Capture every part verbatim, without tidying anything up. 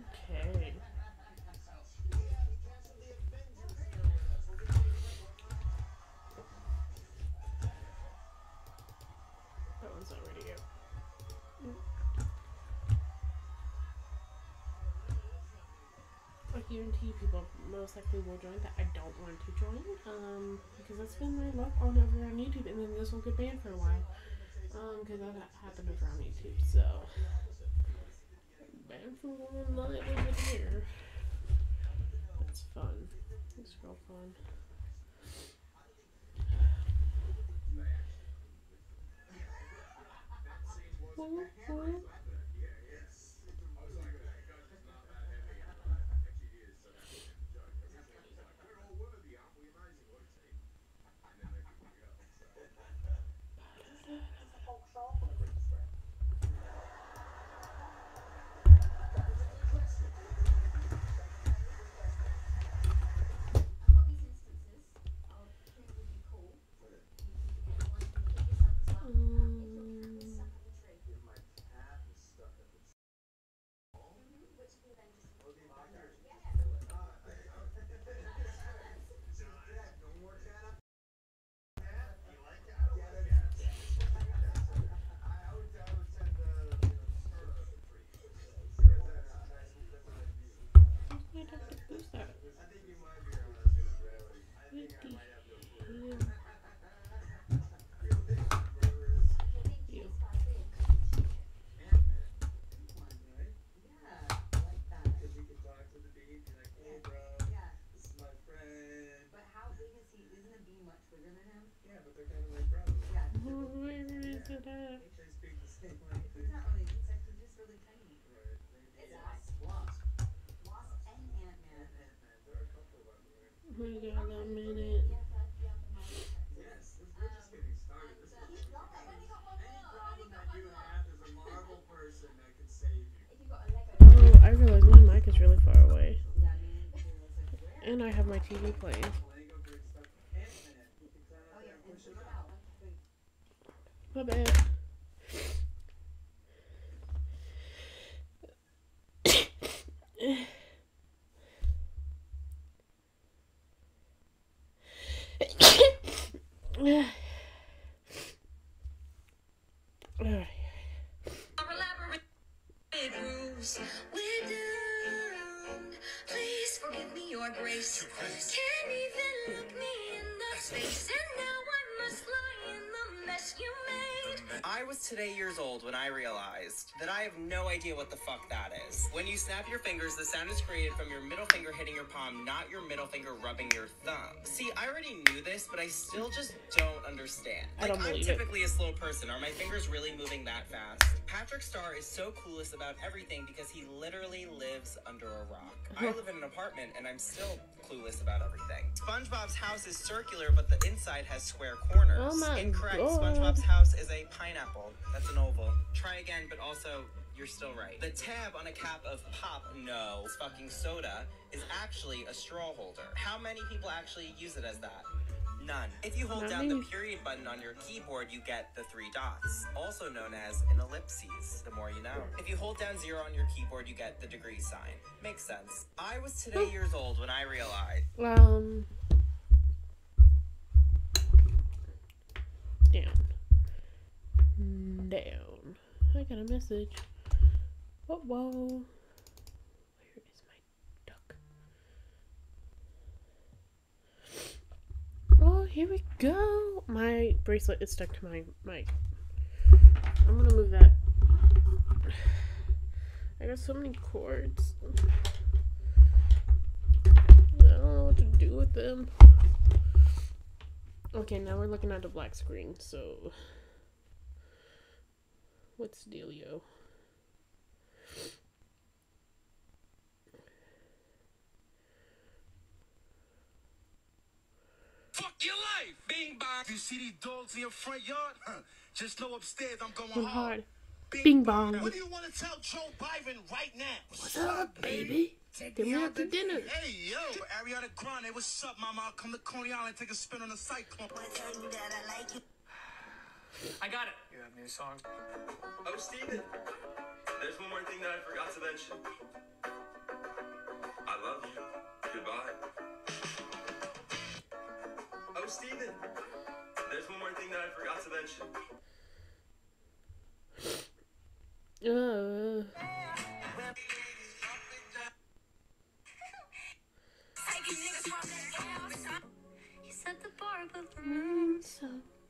Okay. That one's not ready yet. I guarantee people most likely will join that I don't want to join. Um, because that's been my luck on over on YouTube, and then this will get banned for a while. Um, because that happened over on YouTube, so banned for one night over here. That's fun. It's real fun. Woo, woo. Might have to boost that. You. Where is it at? We got a minute. Oh, I realize my mic is really far away. And I have my T V playing. My bad. Please forgive me your grace. Can't even look me in the face, and now I must lie in the mess you made. I was today years old when I realized that I have no idea what the fuck that is. When you snap your fingers, the sound is created from your middle finger hitting your palm, not your middle finger rubbing your thumb. See, I already knew this, but I still just don't understand. I don't Like, I'm believe typically a slow person. Are my fingers really moving that fast? Patrick Star is so clueless about everything because he literally lives under a rock. I live in an apartment and I'm still clueless about everything. SpongeBob's house is circular, but the inside has square corners. Oh my Incorrect. God. SpongeBob's house is a pineapple. That's an oval. Try again, but also, you're still right. The tab on a cap of Pop No fucking soda is actually a straw holder. How many people actually use it as that? None. If you hold Not down me. the period button on your keyboard, you get the three dots, also known as an ellipses. The more you know. If you hold down zero on your keyboard, you get the degree sign. Makes sense. I was today years old when I realized. Um. Down. Down. I got a message. Whoa, whoa. Where is my duck? Oh, here we go. My bracelet is stuck to my mic. I'm gonna move that. I got so many cords. I don't know what to do with them. Okay, now we're looking at the black screen, so what's the dealio? Fuck your life! Bing bong. You see these dogs in your front yard? Huh. Just know upstairs I'm going Going hard. hard. Bing bong. What do you want to tell Joe Biden right now? What's up, baby? Then we out to dinner. Hey, yo, Ariana Grande, what's up, mama? I'll come to Coney Island, take a spin on the cyclone. I got it. You have new songs? Oh, Steven, there's one more thing that I forgot to mention. Steven, there's one more thing that I forgot to mention. Uh. You set the bar above the moon, so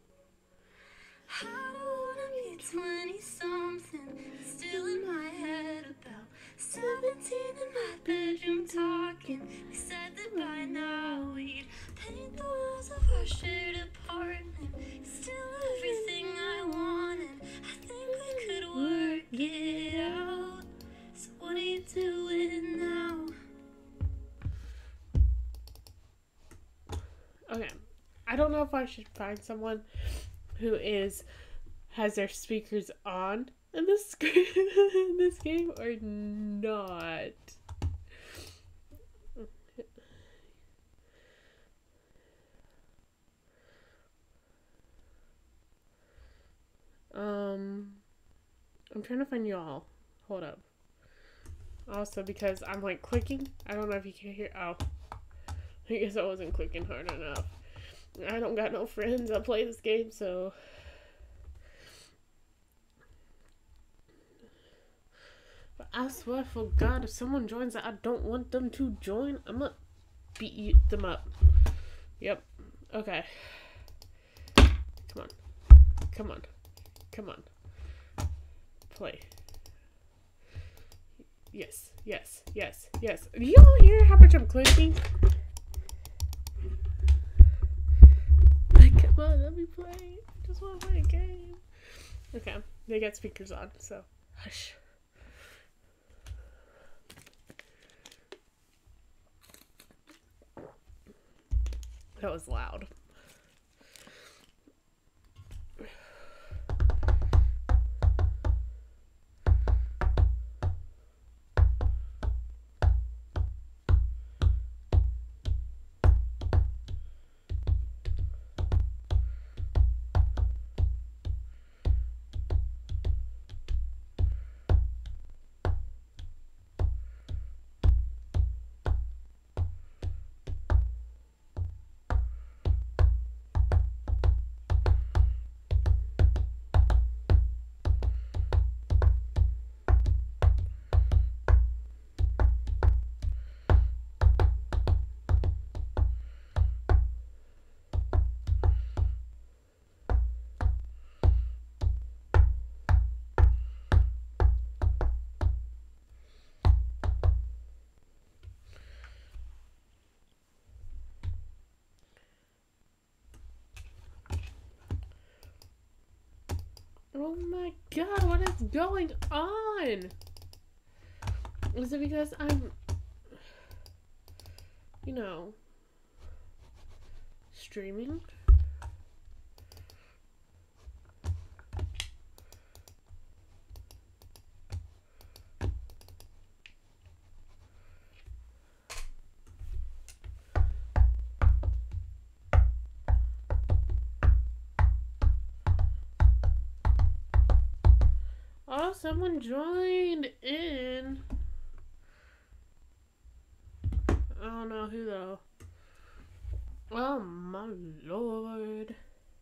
I don't wanna be twenty something, still in my head about seventeen in my bedroom talking. We said that by now we'd paint the walls of our shared apartment. Still everything I wanted, I think we could work it out. So what are you doing now? Okay, I don't know if I should find someone who is has their speakers on in this in this game or not. Um, I'm trying to find you all. Hold up. Also, because I'm like clicking, I don't know if you can hear. Oh, I guess I wasn't clicking hard enough. I don't got no friends that play this game, so. But I swear for God, if someone joins that I don't want them to join, I'm gonna beat them up. Yep. Okay. Come on. Come on. Come on. Play. Yes. Yes. Yes. Yes. Do you all hear how much I'm clicking? Like, come on, let me play. I just want to play a game. Okay. They got speakers on, so hush. That was loud. Oh my God, what is going on? Is it because I'm, you know, streaming? Oh, someone joined in. I don't know who though. Oh my Lord.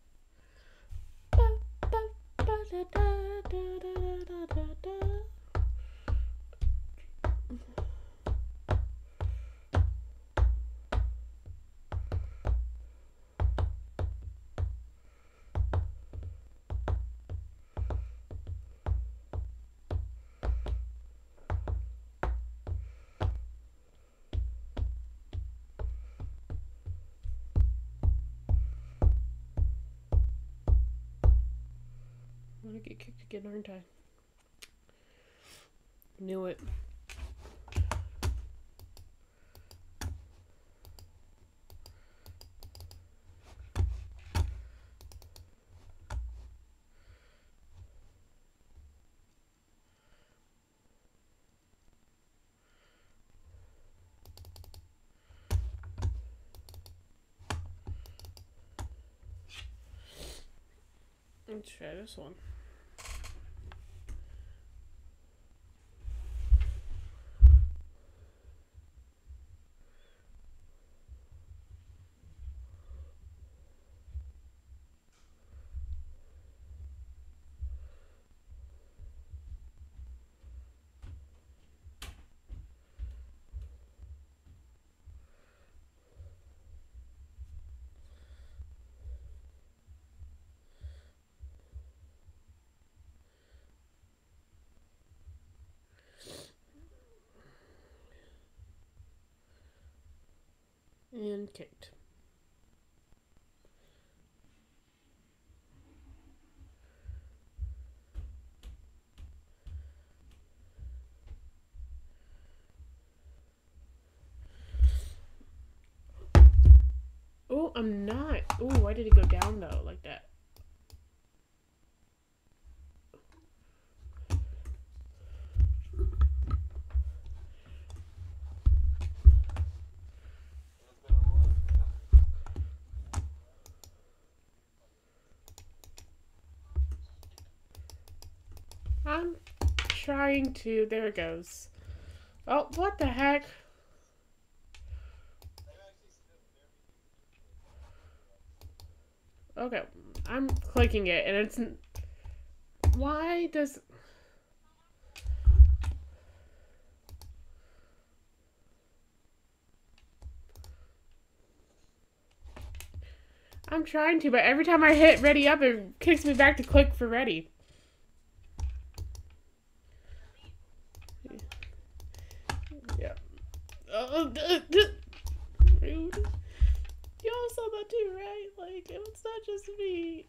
I'm gonna get kicked again, aren't I? Knew it. Let's try this one. And kicked. Oh, I'm not. Oh, why did it go down though, like that? I'm trying to. There it goes. Oh, what the heck? Okay, I'm clicking it, and it's... Why does... I'm trying to, but every time I hit ready up, it kicks me back to click for ready. Yeah. Oh, rude. Y'all saw that too, right? Like, it's not just me.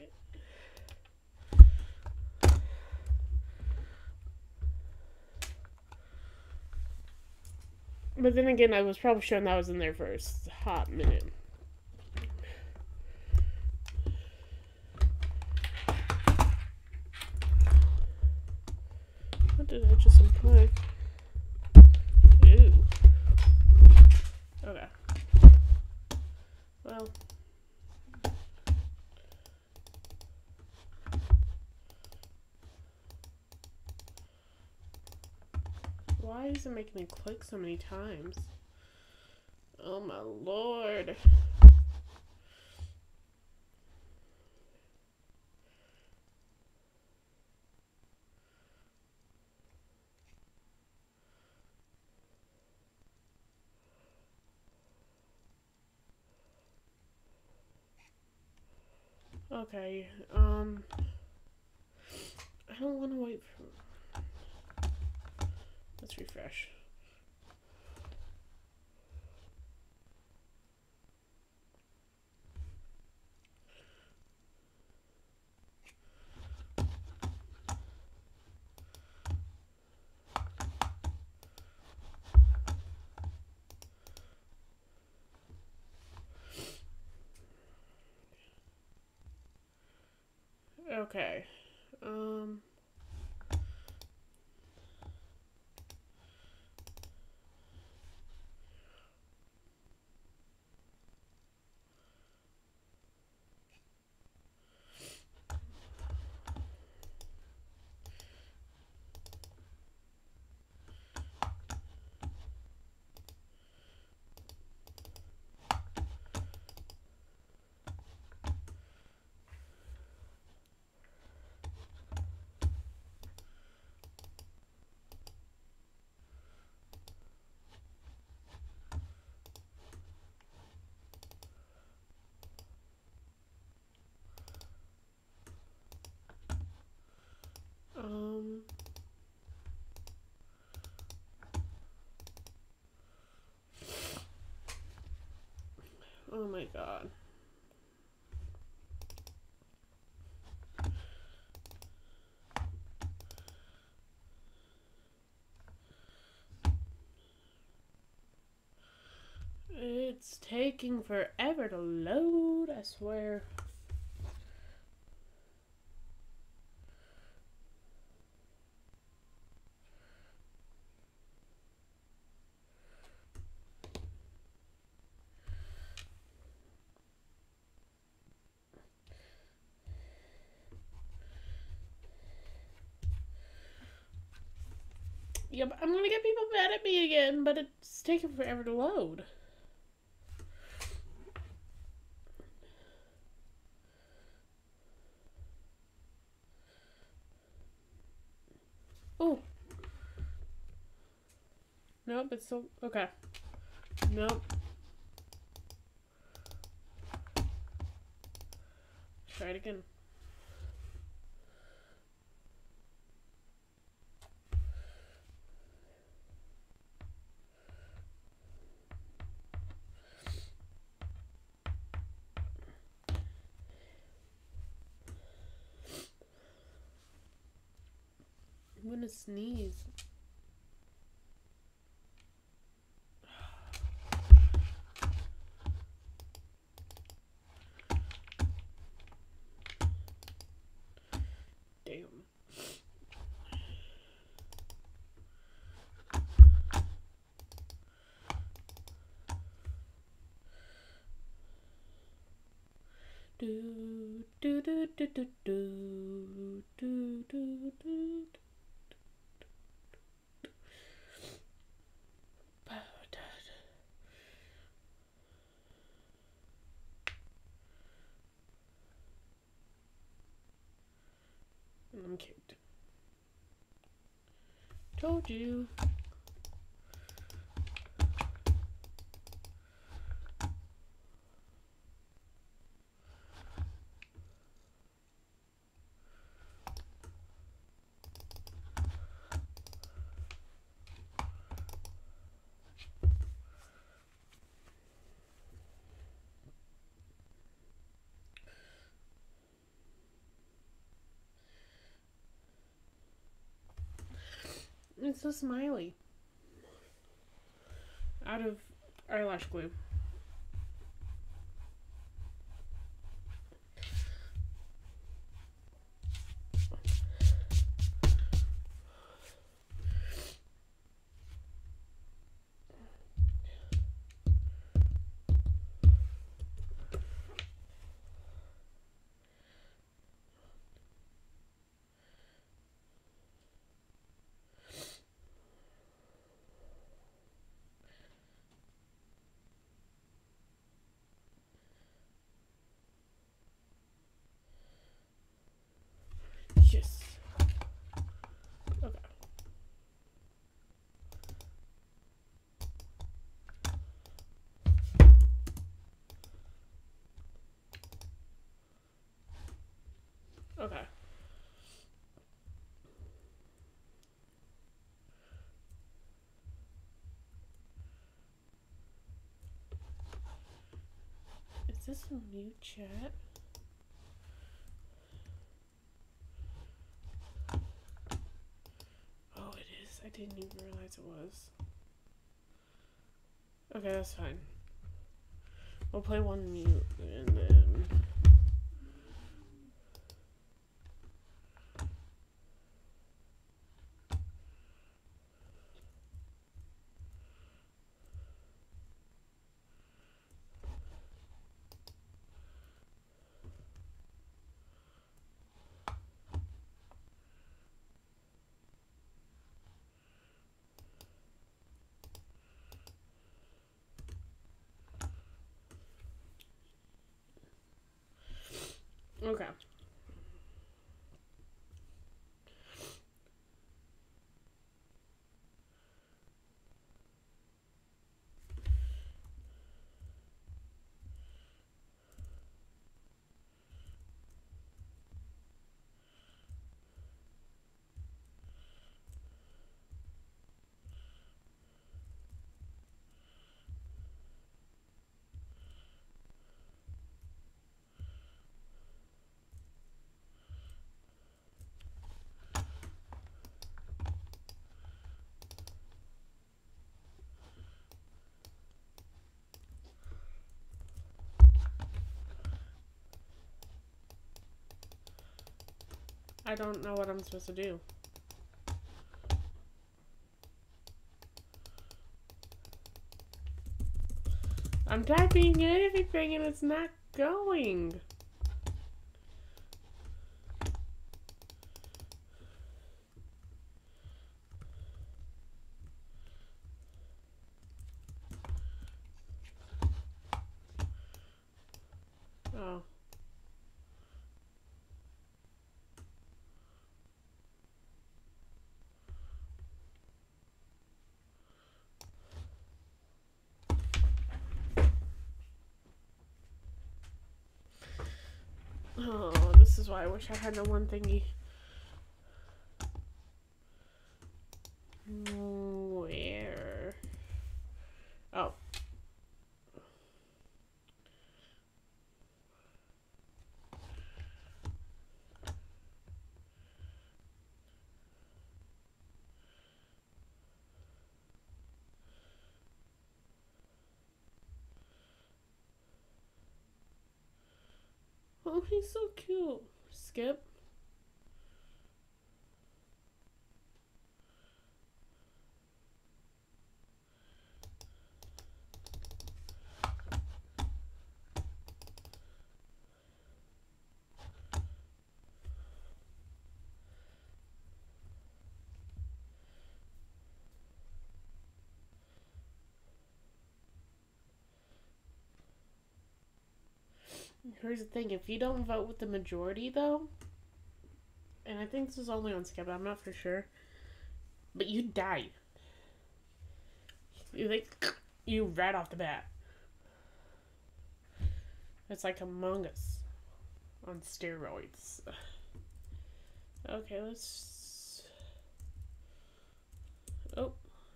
But then again, I was probably showing that I was in there for a hot minute. What did I just unplug? Ew. Okay. Well. Why is it making me click so many times? Oh my lord. Okay, um, I don't want to wait for, let's refresh. Okay, um, um, oh my god. It's taking forever to load, I swear. Yep, I'm gonna get people mad at me again, but it's taking forever to load. Oh. Nope, it's still, okay. Nope. Try it again. gonna sneeze. Damn. Do do do do do do do do do. And I'm kicked. Told you. It's a smiley. Out of eyelash glue. Yes. Okay. Okay. Is this a new chat? Oh, it is. I didn't even realize it was. Okay, that's fine. We'll play one mute and then... Okay. I don't know what I'm supposed to do. I'm typing in everything and it's not going. Oh. Oh, this is why I wish I had the one thingy. Where? Oh. Oh, he's so cute. Skip. Here's the thing, if you don't vote with the majority, though, and I think this is only on Skip, I'm not for sure, but you die. You like, you right off the bat. It's like Among Us on steroids. Okay, let's... Oh.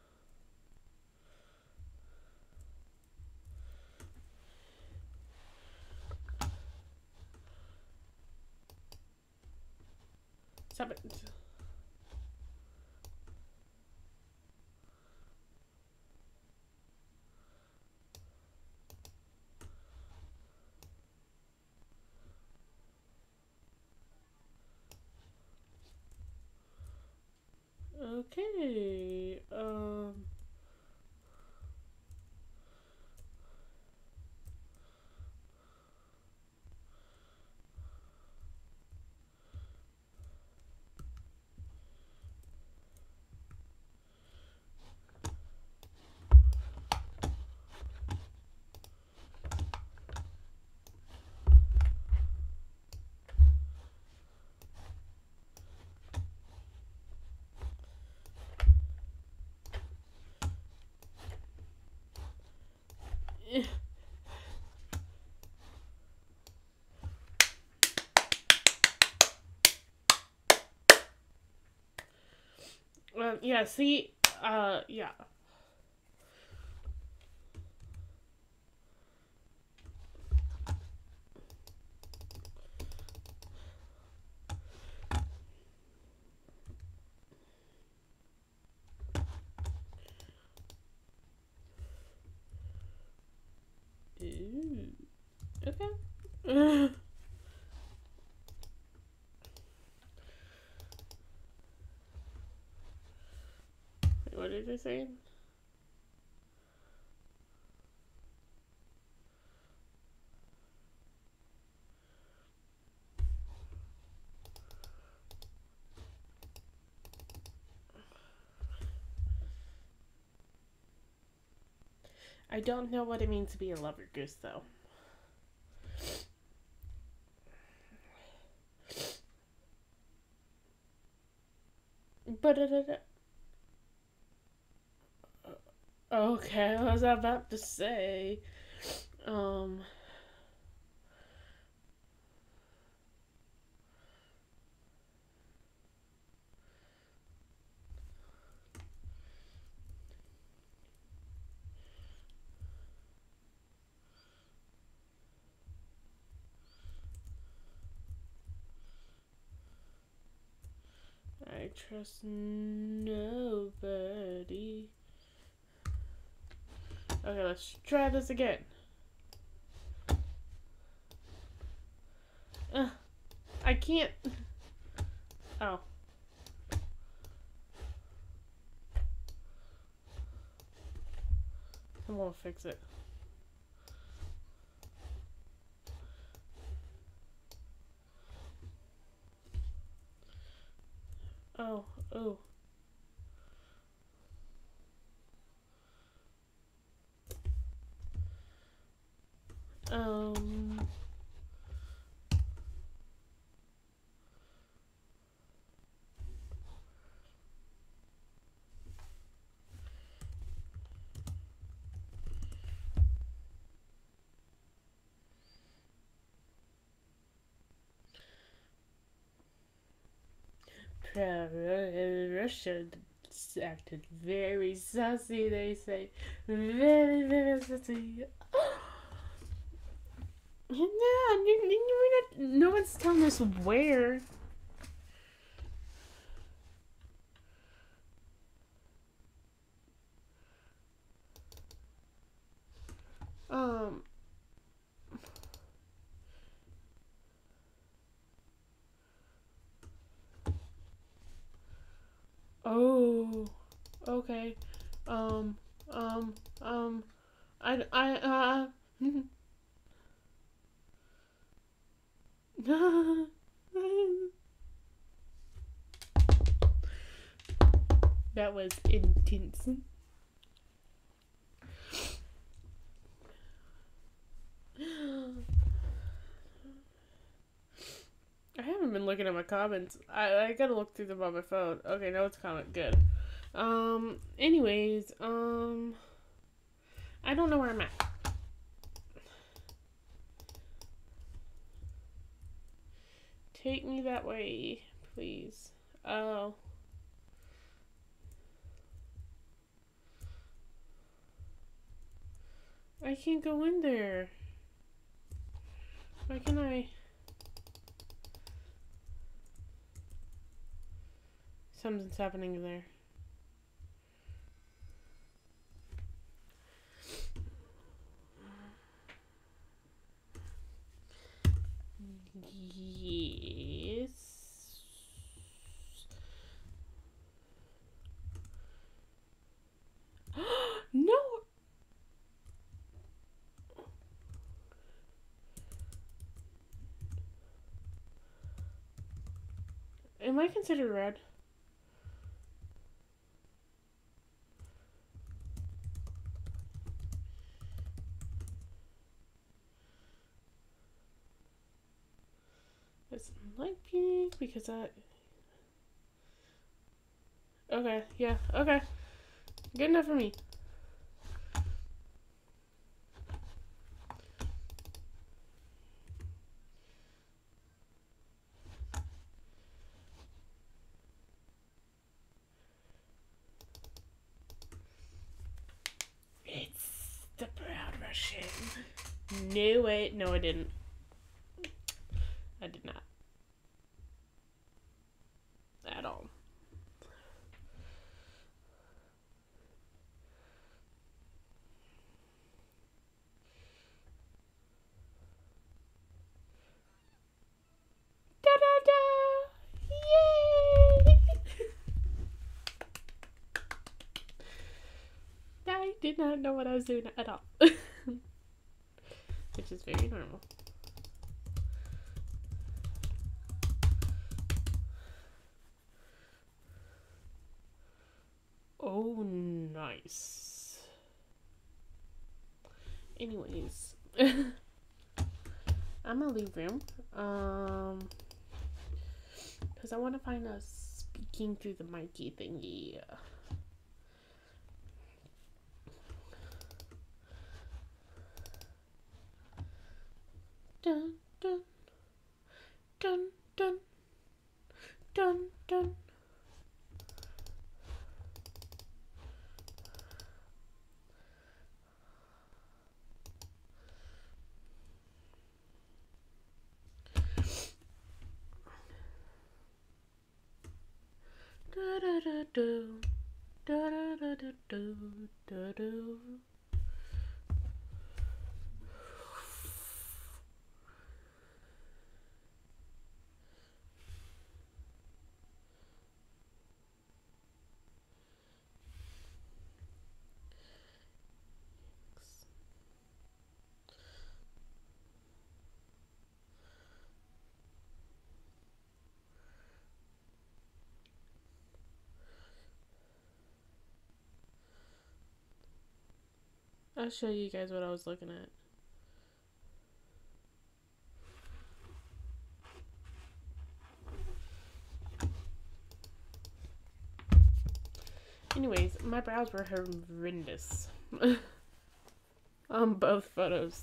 Stop it. Okay. Um. Um, yeah, see, uh, yeah. Ooh. Okay. What did they say? I don't know what it means to be a lover goose, though. But okay, I was about to say, um. I trust nobody. Okay, let's try this again. Uh, I can't. Oh. I won't fix it. Oh, oh. Um. Russia acted very sassy, they say. Very, very sassy. Yeah, no one's telling us where. Um. okay. Um, um, um, I, I, uh, that was intense. I haven't been looking at my comments. I, I gotta look through them on my phone. Okay, now it's comment. Good. Um, anyways, um, I don't know where I'm at. Take me that way, please. Oh. I can't go in there. Why can I? Something's happening there. Yes. No. Am I considered red? It's light pink because I. Okay, yeah, okay. Good enough for me. It's the Proud Russian. No, wait, no, I didn't. I did not. At all. Da da da! Yay! I did not know what I was doing at all. Which is very normal. Oh, nice. Anyways, I'm gonna leave room. Um, because I want to find a speaking through the mic-y thingy. Dun dun dun dun dun dun. Da da da do, da da da da do, da do. I'll show you guys what I was looking at. Anyways, my brows were horrendous on both photos.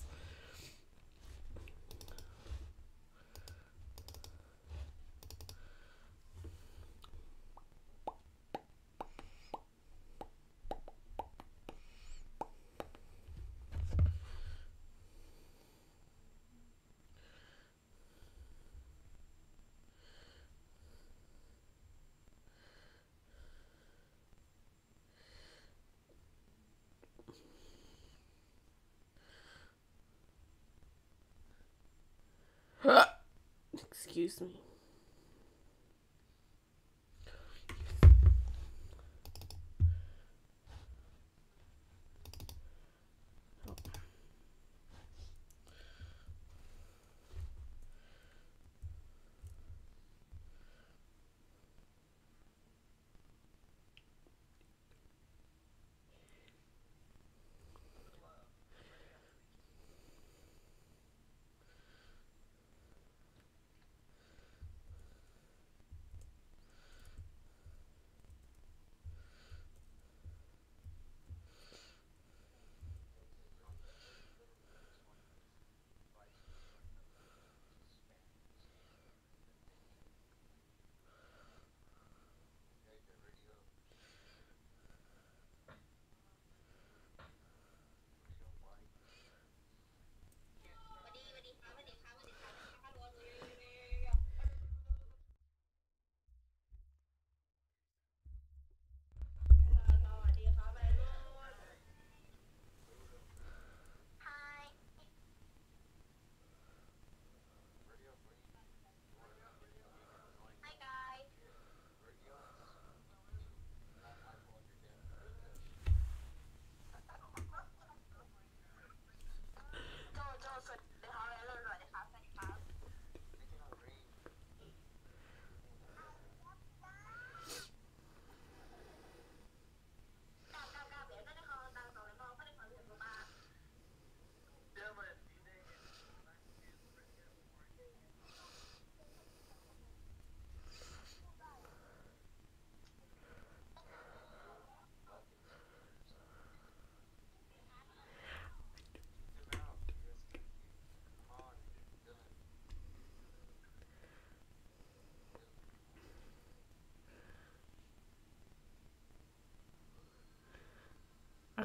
Excuse me.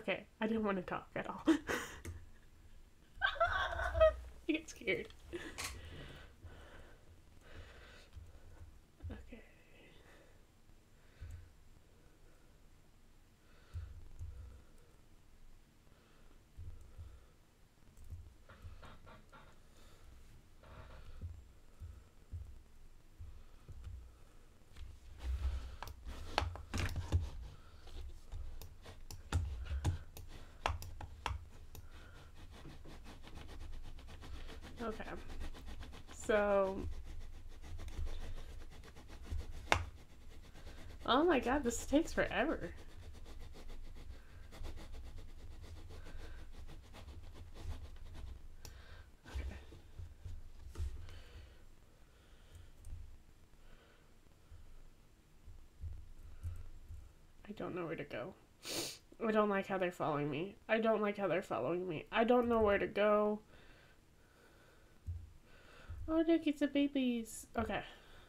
Okay, I didn't want to talk at all. I get scared. Okay. Okay. So, oh my god, this takes forever. Okay. I don't know where to go. I don't like how they're following me. I don't like how they're following me. I don't know where to go. Oh, look, it's the babies. Okay.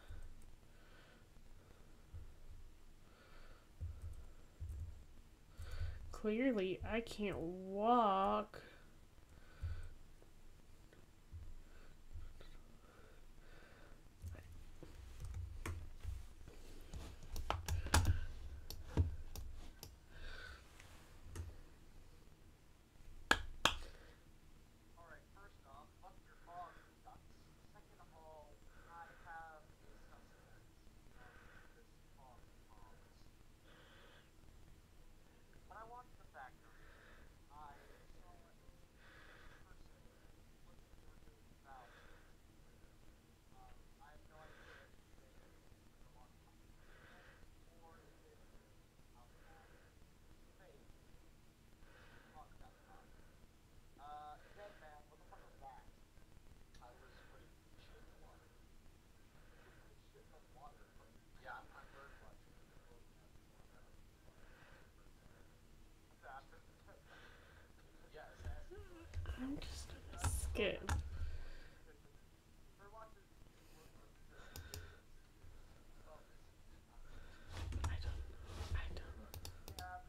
Clearly, I can't walk. I'm just gonna skip. I don't know. I don't know.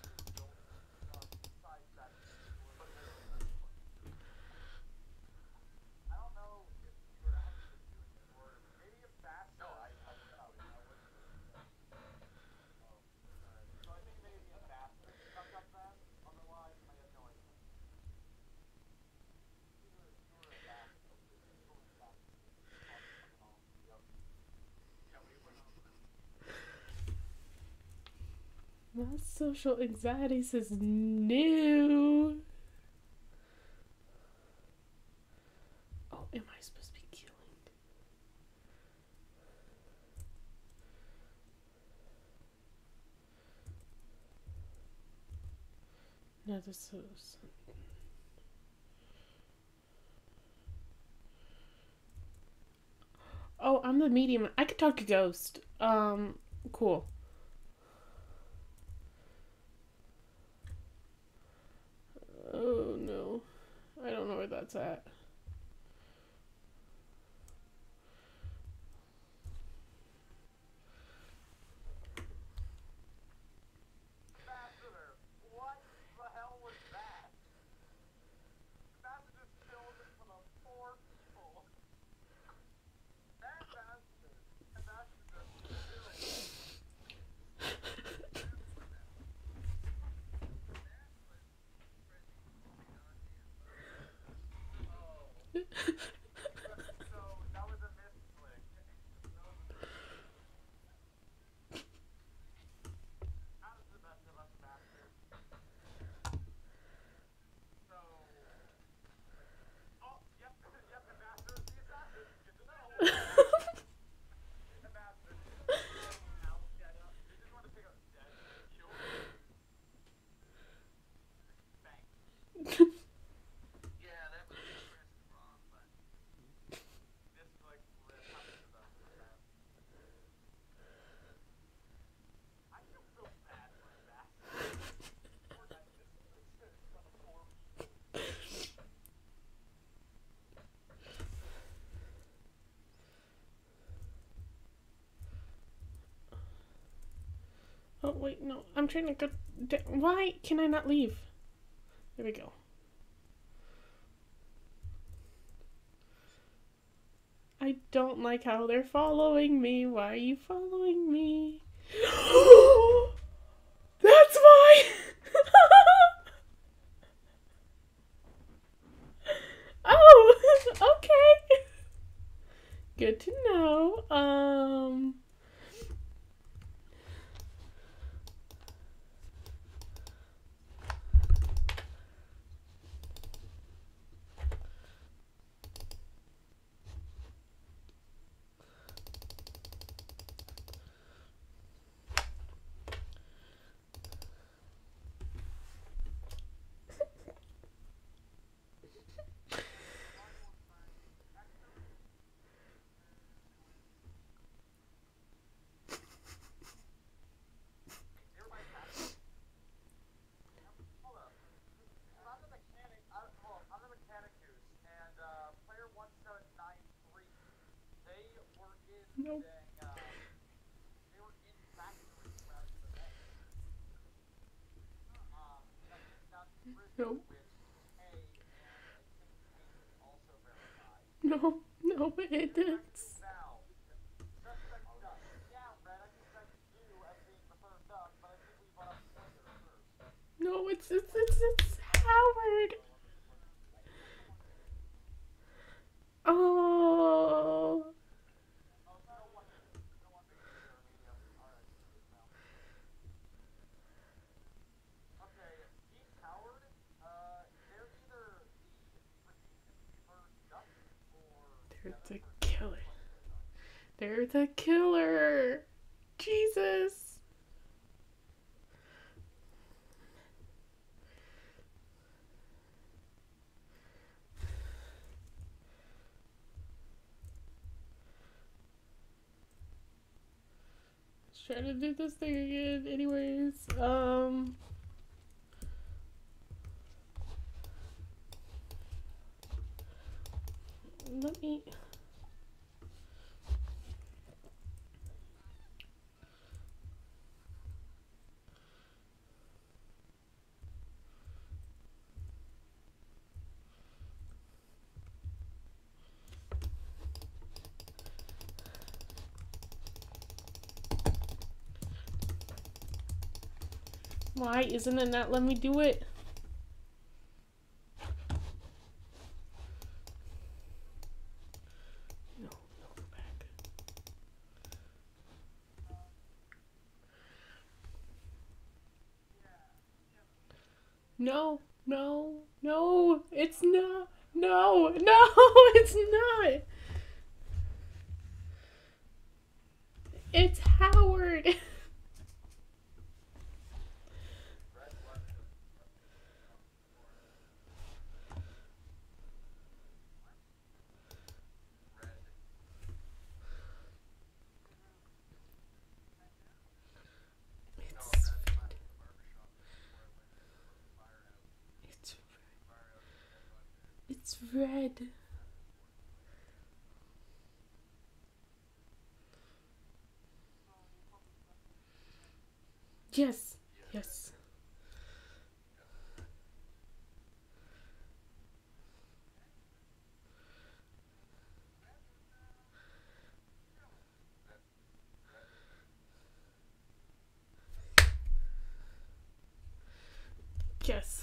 My social anxiety says no. Oh, am I supposed to be killing? No, this is. Oh, I'm the medium. I could talk to Ghost. Um, cool. Oh no. I don't know where that's at. wait, no. I'm trying to go. Why can I not leave? There we go. I don't like how they're following me. Why are you following me? That's why! Oh, okay. Good to know. Um... Nope. Nope. No, no, it is. No, it's it's it's it's Howard. Oh. They're the killer. They're the killer. Jesus. Let's try to do this thing again. Anyways, um. Let me. Why isn't it not letting me do it? No, no, go back. No, no, no, it's not. No, no, it's not. It's Howard. It's red. Yes, yes. Yes.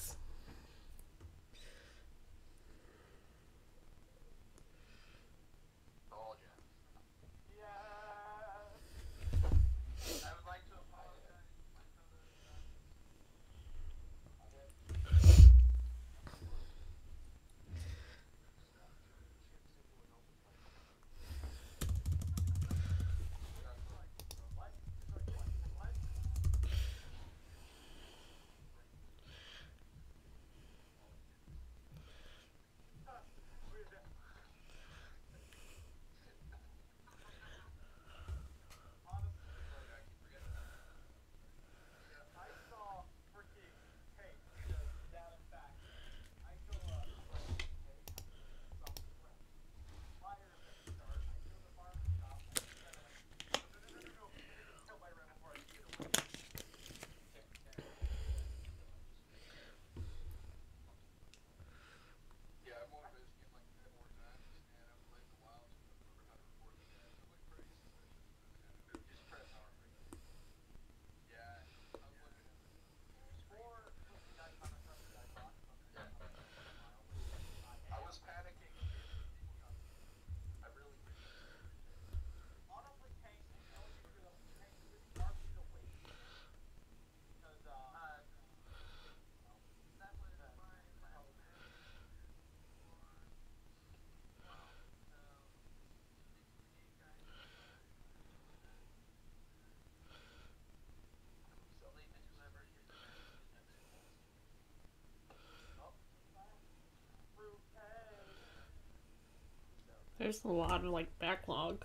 There's a lot of like backlog.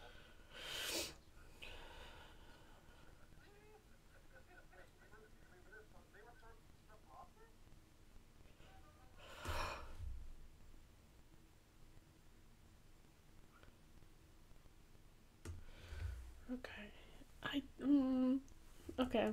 Okay. I mm, okay.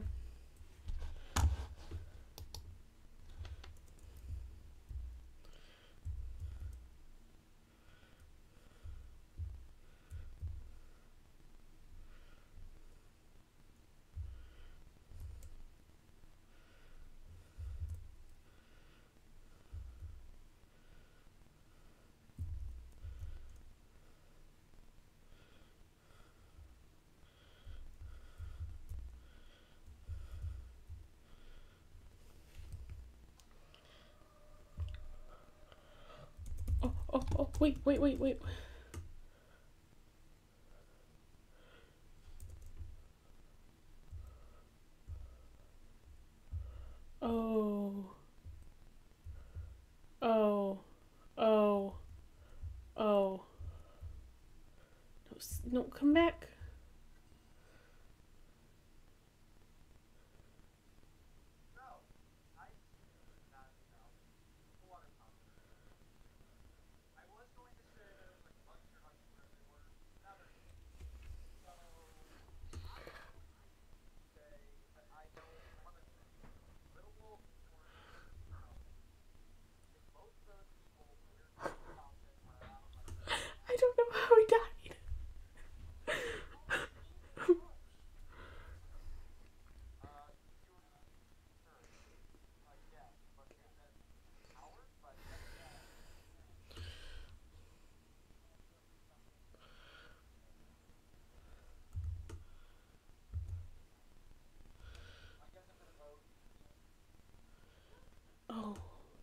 Oh, oh, oh, wait, wait, wait, wait. Oh. Oh. Oh. Oh. No, no, come back. I don't know how he died. Oh.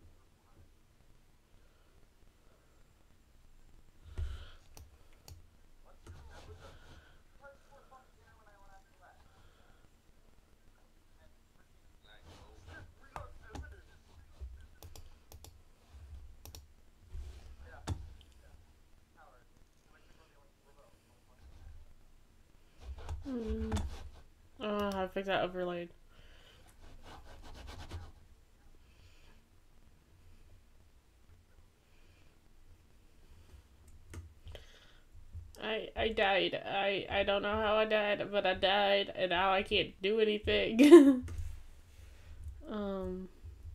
Mm. I don't know how to fix that overlaid. I I died. I I don't know how I died, but I died, and now I can't do anything. um.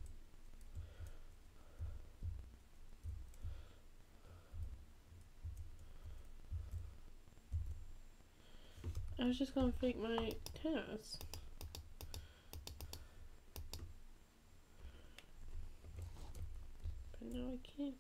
I was just gonna fake my test. But now I can't.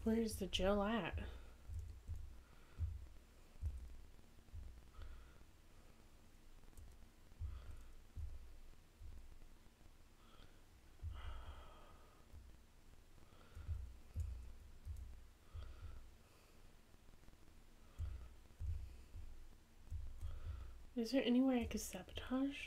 Where's the gel at? Is there any way I could sabotage?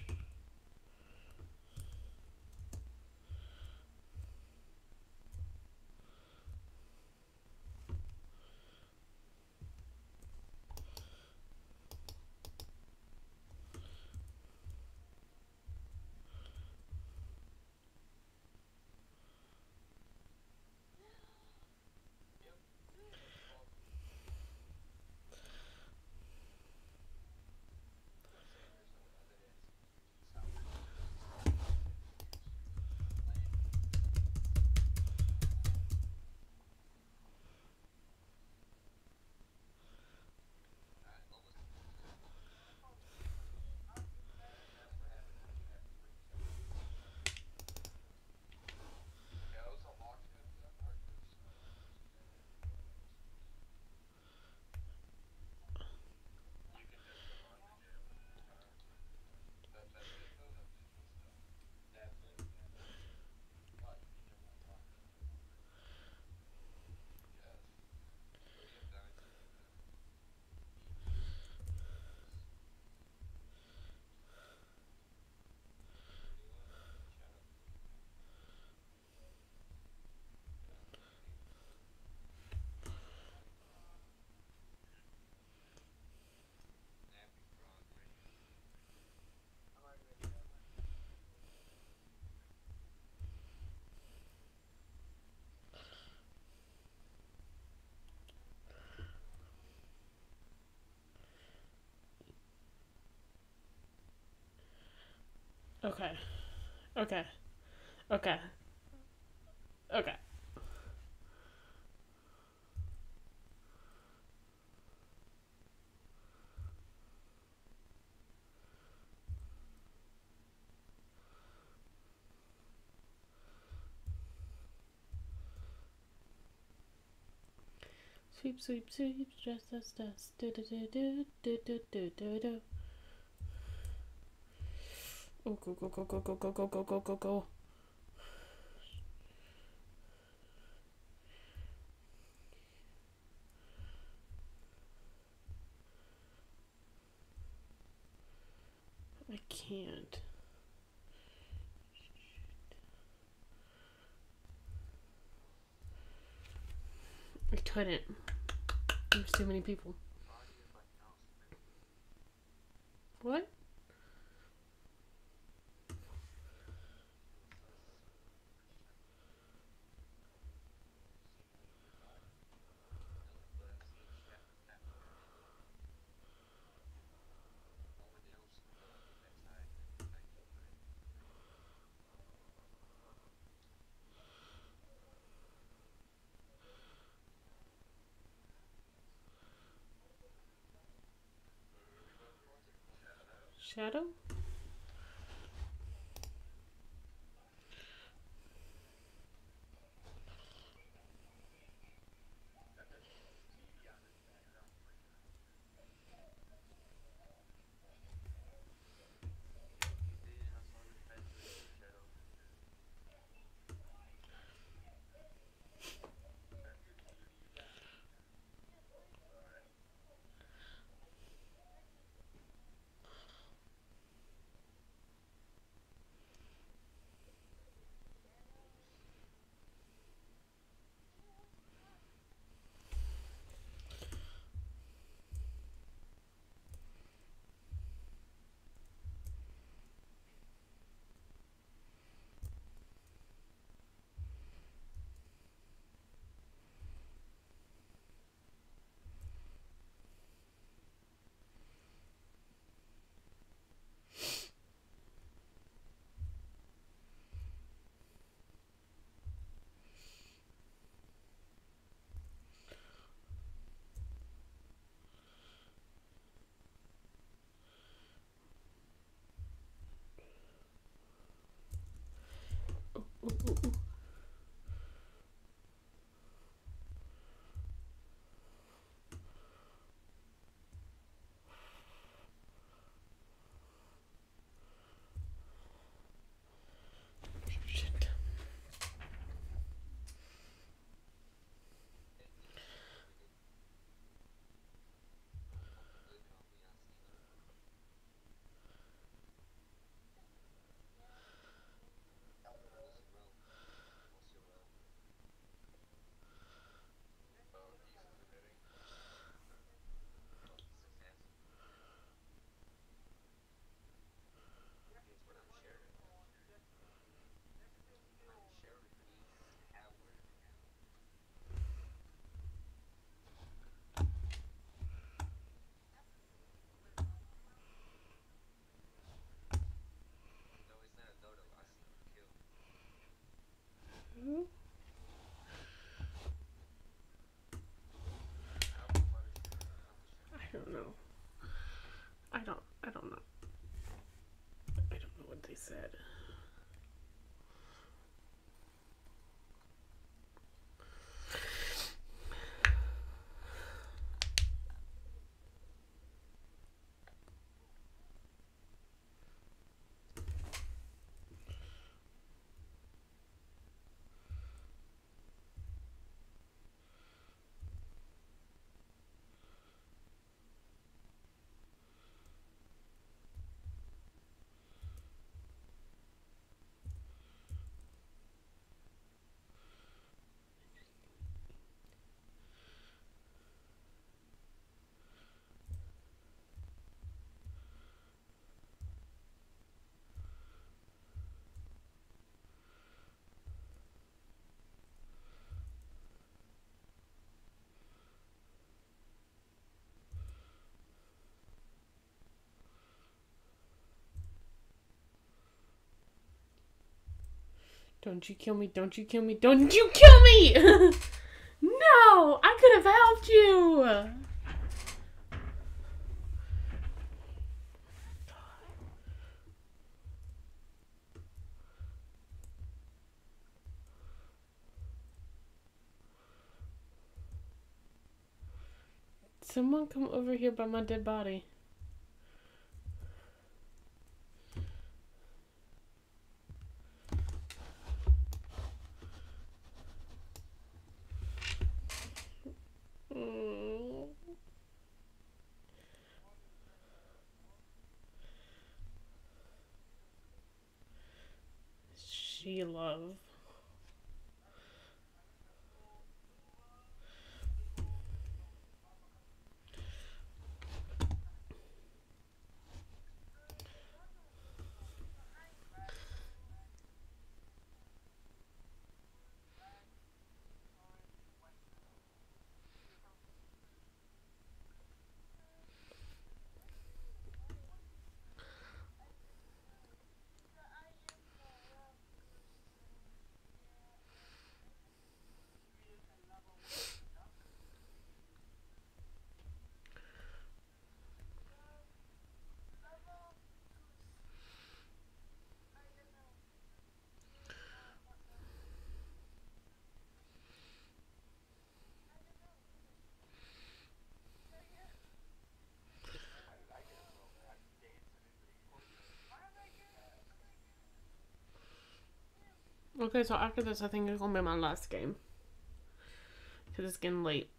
Okay. Okay. Okay. Okay. Sweep, sweep, sweep, just dust, dust, do do do do do do do do do. Oh, go, go, go, go, go, go, go, go, go, go, go. I can't. I couldn't. There's too many people. What? Shadow? Ooh, ooh, ooh. sad. Don't you kill me, don't you kill me, don't you kill me! No! I could have helped you! Someone come over here by my dead body. Mm. She love. Okay, so after this, I think it's gonna be my last game. Because it's getting late.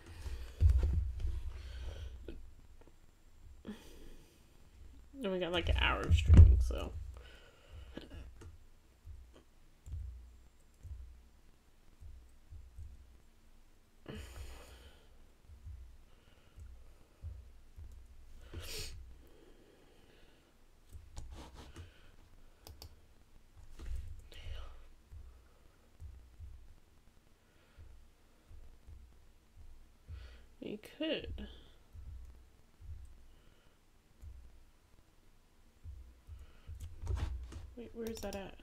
And we got like an hour of streaming, so. You could. Wait, where's that at?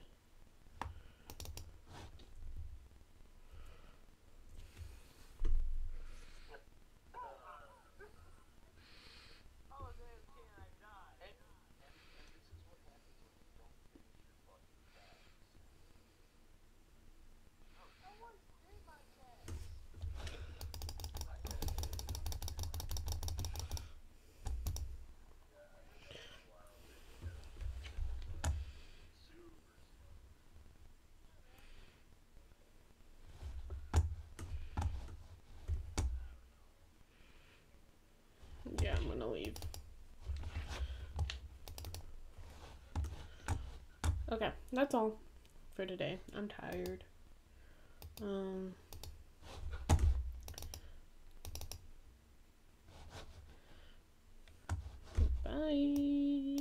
Yeah, I'm gonna leave. Okay, that's all for today. I'm tired. Um, bye.